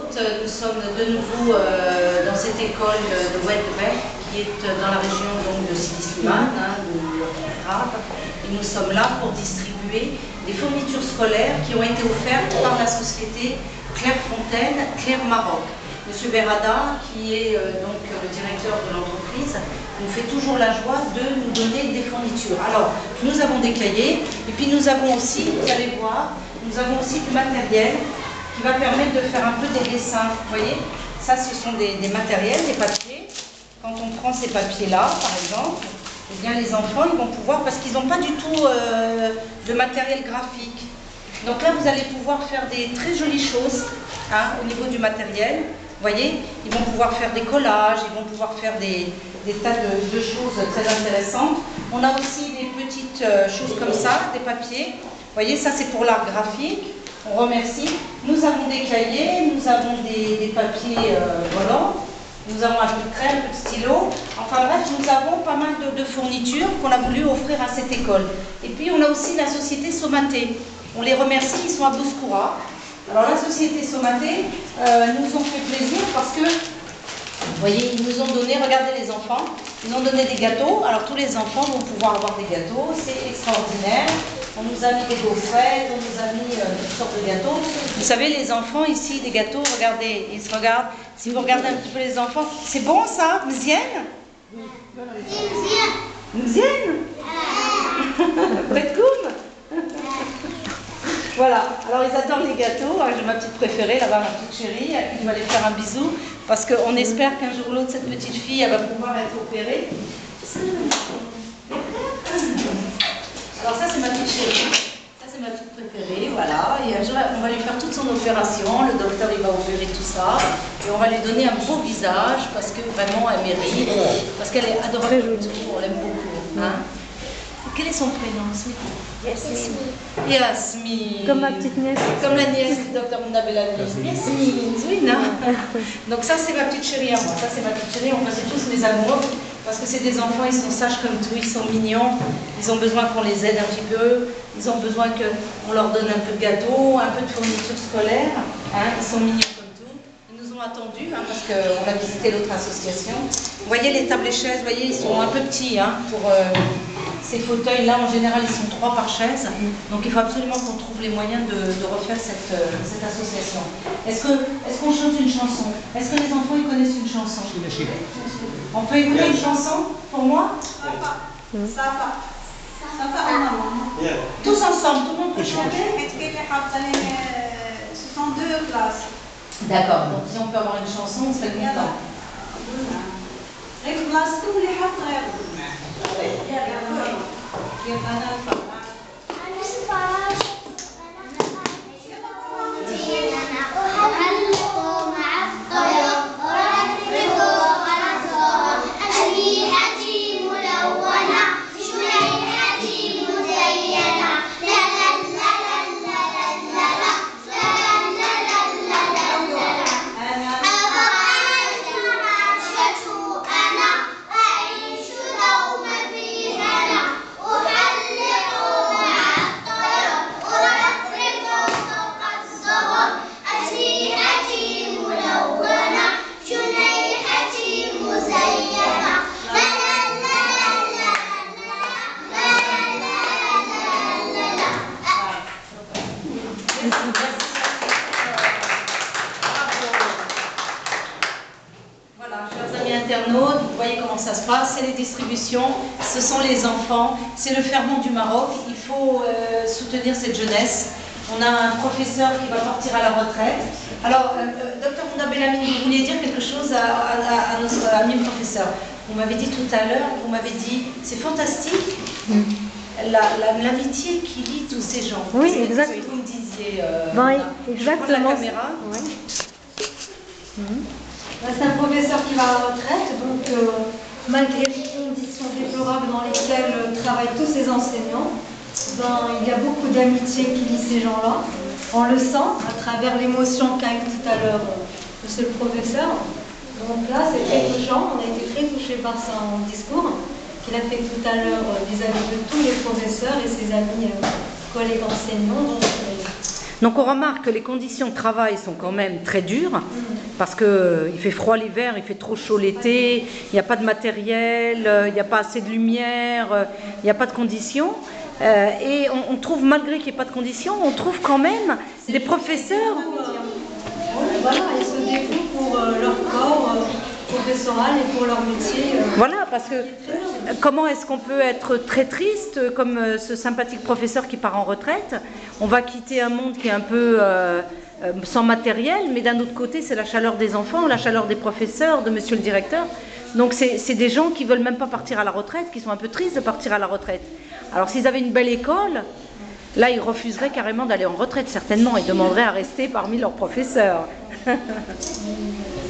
Charlotte. Nous sommes de nouveau dans cette école de Wedberg qui est dans la région donc, de Sidi-Slimane, de Rabat. Et nous sommes là pour distribuer des fournitures scolaires qui ont été offertes par la société Clairefontaine, Claire Maroc. Monsieur Berada, qui est donc le directeur de l'entreprise, nous fait toujours la joie de nous donner des fournitures. Alors, nous avons des cahiers, et puis nous avons aussi, vous allez voir, nous avons aussi du matériel qui va permettre de faire un peu des dessins. Vous voyez, ça ce sont des matériels, des papiers. Quand on prend ces papiers-là, par exemple, eh bien les enfants, ils vont pouvoir, parce qu'ils n'ont pas du tout de matériel graphique. Donc là, vous allez pouvoir faire des très jolies choses au niveau du matériel. Vous voyez, ils vont pouvoir faire des collages, ils vont pouvoir faire des tas de choses très intéressantes. On a aussi des petites choses comme ça, des papiers. Vous voyez, ça c'est pour l'art graphique. On remercie. Nous avons des cahiers, nous avons des papiers volants, nous avons un peu de craie, un peu de stylo. Enfin bref, nous avons pas mal de fournitures qu'on a voulu offrir à cette école. Et puis on a aussi la société Somaté. On les remercie, ils sont à Bouskoura. Alors la société Somaté nous ont fait plaisir parce que, vous voyez, ils nous ont donné, regardez les enfants, ils nous ont donné des gâteaux. Alors tous les enfants vont pouvoir avoir des gâteaux, c'est extraordinaire. On nous a mis des gaufrettes, on nous a mis toutes sortes de gâteaux. Vous savez, les enfants ici, des gâteaux, regardez, ils se regardent. Si vous regardez un petit peu les enfants, c'est bon ça, Mzienne? Mzienne? Pretkoum? Voilà, alors ils adorent les gâteaux. J'ai ma petite préférée, là-bas, ma petite chérie, à qui je vais aller faire un bisou, parce qu'on espère qu'un jour ou l'autre, cette petite fille, elle va pouvoir être opérée. Alors ça, c'est ma petite chérie, ça c'est ma petite préférée, voilà. Et un jour, on va lui faire toute son opération, le docteur, il va opérer tout ça, et on va lui donner un beau visage, parce que vraiment, elle mérite, parce qu'elle est adorable, on l'aime beaucoup. Hein. Quel est son prénom? Yasmine. Yasmine. Comme ma petite nièce. Comme la nièce du docteur Mounabelani. Yasmine, oui, non. Donc ça, c'est ma petite chérie à moi. Ça, c'est ma petite chérie. On c'est tous mes amours. Parce que c'est des enfants, ils sont sages comme tout, ils sont mignons. Ils ont besoin qu'on les aide un petit peu. Ils ont besoin qu'on leur donne un peu de gâteau, un peu de fourniture scolaire. Hein. Ils sont mignons comme tout. Ils nous ont attendus, parce qu'on a visité l'autre association. Vous voyez les tables et chaises, vous voyez, ils sont un peu petits pour... Ces fauteuils-là, en général, ils sont 3 par chaise. Donc, il faut absolument qu'on trouve les moyens de refaire cette association. Est-ce qu'on chante une chanson? Est-ce que les enfants ils connaissent une chanson? On peut écouter une chanson pour moi? Tous ensemble, tout le monde peut chanter? Ce sont 2 classes. D'accord, donc si on peut avoir une chanson, on serait content. Internautes, vous voyez comment ça se passe, c'est les distributions, ce sont les enfants, c'est le ferment du Maroc, il faut soutenir cette jeunesse. On a un professeur qui va partir à la retraite. Alors, docteur Mounabelani, vous vouliez dire quelque chose à notre ami professeur. Vous m'avez dit tout à l'heure, vous m'avez dit, c'est fantastique, l'amitié qui lie tous ces gens. Oui, exactement. C'est ce que vous me disiez. Exactement. Je prends la caméra. C'est un professeur qui va à la retraite, donc malgré les conditions déplorables dans lesquelles travaillent tous ces enseignants, il y a beaucoup d'amitié qui lie ces gens-là. On le sent à travers l'émotion qu'a eu tout à l'heure monsieur le professeur. Donc là, c'est très touchant, on a été très touchés par son discours qu'il a fait tout à l'heure vis-à-vis de tous les professeurs et ses amis collègues enseignants. Donc, Donc on remarque que les conditions de travail sont quand même très dures, parce qu'il fait froid l'hiver, il fait trop chaud l'été, il n'y a pas de matériel, il n'y a pas assez de lumière, il n'y a pas de conditions. Et on trouve, malgré qu'il n'y ait pas de conditions, on trouve quand même des professeurs. Voilà, ils se dévouent pour leur corps professoral et pour leur métier. Voilà, parce que comment est-ce qu'on peut être très triste, comme ce sympathique professeur qui part en retraite? On va quitter un monde qui est un peu sans matériel, mais d'un autre côté, c'est la chaleur des enfants, la chaleur des professeurs, de monsieur le directeur. Donc c'est des gens qui ne veulent même pas partir à la retraite, qui sont un peu tristes de partir à la retraite. Alors s'ils avaient une belle école, là ils refuseraient carrément d'aller en retraite, certainement, ils demanderaient à rester parmi leurs professeurs.